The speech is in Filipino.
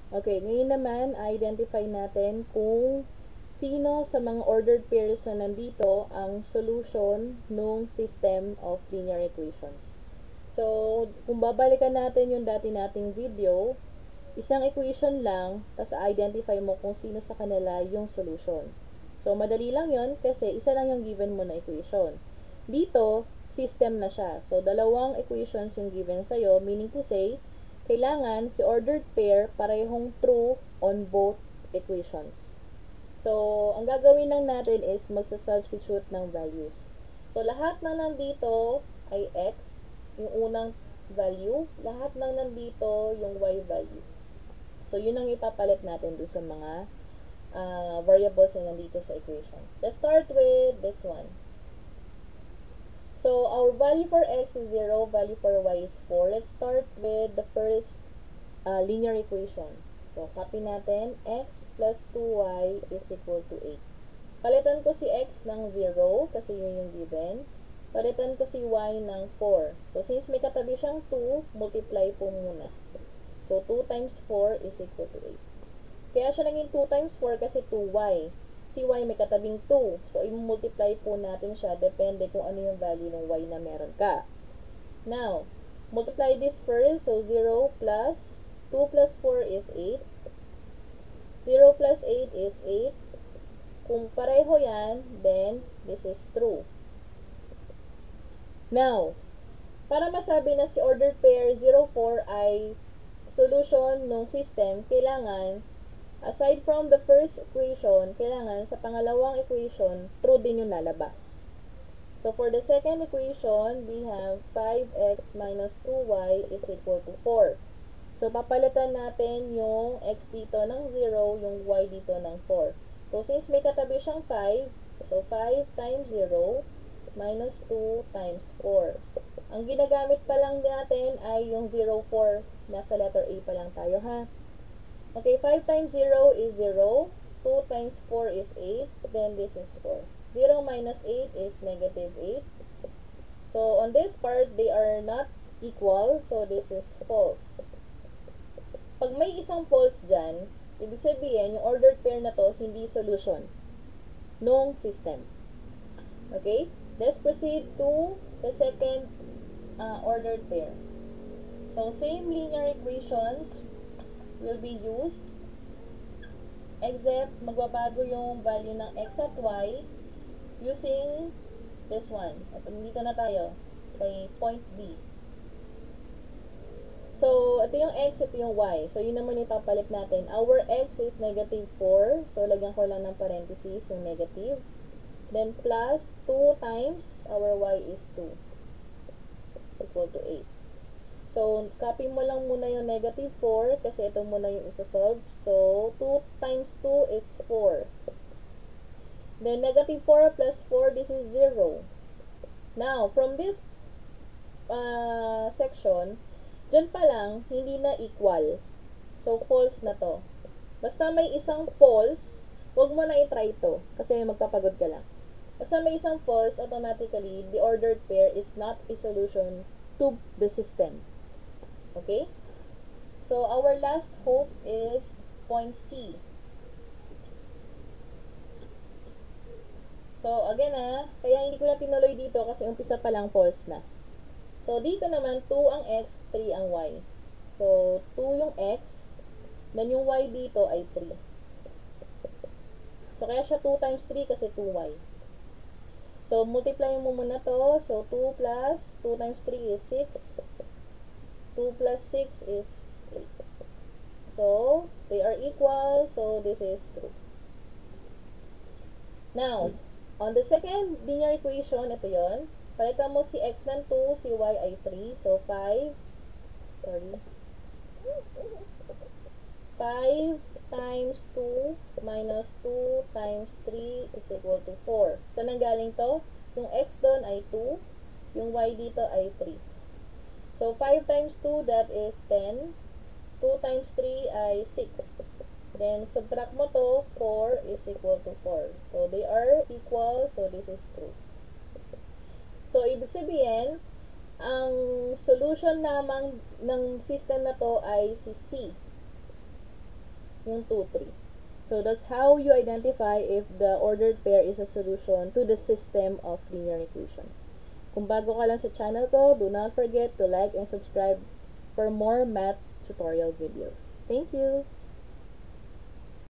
Okay, ngayon naman, identify natin kung sino sa mga ordered pairs na nandito ang solution nung system of linear equations. So, kung babalikan natin yung dati nating video, isang equation lang, tapos identify mo kung sino sa kanila yung solution. So, madali lang yon kasi isa lang yung given mo na equation. Dito, system na siya. So, dalawang equations yung given sa'yo, meaning to say, kailangan si ordered pair parehong true on both equations. So, ang gagawin lang natin is magsa-substitute ng values. So, lahat na nandito ay x, yung unang value. Lahat na nandito yung y value. So, yun ang ipapalit natin doon sa mga variables na nandito sa equations. Let's start with this one. So, our value for x is 0, value for y is 4. Let's start with the first linear equation. So, copy natin, x plus 2y is equal to 8. Palitan ko si x ng 0, kasi yun yung given. Palitan ko si y ng 4. So, since may katabi siyang 2, multiply po muna. So, 2 times 4 is equal to 8. Kaya siya naging 2 times 4 kasi 2y. Si y may katabing 2. So, i-multiply po natin siya. Depende kung ano yung value ng y na meron ka. Now, multiply this first. So, 0 plus 2 plus 4 is 8. 0 plus 8 is 8. Kung pareho yan, then this is true. Now, para masabi na si ordered pair 0, 4 ay solution ng system, kailangan, aside from the first equation, kailangan sa pangalawang equation, true din yung lalabas. So, for the second equation, we have 5x minus 2y is equal to 4. So, papalitan natin yung x dito ng 0, yung y dito ng 4. So, since may katabi siyang 5, so 5 times 0 minus 2 times 4. Ang ginagamit pa lang natin ay yung 0, 4. Nasa letter A pa lang tayo, ha? Okay, 5 times 0 is 0. 2 times 4 is 8. Then this is 4. 0 minus 8 is negative 8. So, on this part, they are not equal. So, this is false. Pag may isang false dyan, ibig sabihin, yung ordered pair na to, hindi solution nung system. Okay? Let's proceed to the second ordered pair. So, same linear equations will be used, except magbabago yung value ng x at y using this one. At dito na tayo, kay point B. So, ito yung x, ito yung y. So, yun naman ipapalit natin. Our x is negative 4. So, lagyan ko lang ng parenthesis yung negative. Then, plus 2 times our y is 2. Is equal to 8. So, copy mo lang muna yung negative 4 kasi ito muna yung isa-solve. So, 2 times 2 is 4. Then, negative 4 plus 4, this is 0. Now, from this section, dyan pa lang, hindi na equal. So, false na to. Basta may isang false, huwag mo na i-try to. Kasi magpapagod ka lang. Basta may isang false, automatically, the ordered pair is not a solution to the system. Okay? So, our last hope is point C. So, again kaya hindi ko na tinuloy dito kasi umpisa pa lang false na. So, dito naman, 2 ang x, 3 ang y. So, 2 yung x, then yung y dito ay 3. So, kaya siya 2 times 3 kasi 2y. So, multiply mo muna to. So, 2 plus 2 times 3 is 6. 2 plus 6 is 8. So, they are equal. So, this is true. Now, on the second linear equation, ito yon. Palitan mo si x ng 2, si y ay 3. So, 5 times 2 minus 2 times 3 is equal to 4. So, nanggaling to? Yung x doon ay 2, yung y dito ay 3. So, 5 times 2, that is 10. 2 times 3 ay 6. Then, subtract mo to, 4 is equal to 4. So, they are equal. So, this is true. So, ibig sabihin, ang solution lamang ng system na to ay si C. yung 2, 3. So, that's how you identify if the ordered pair is a solution to the system of linear equations. Kung bago ka lang sa channel ko, do not forget to like and subscribe for more math tutorial videos. Thank you!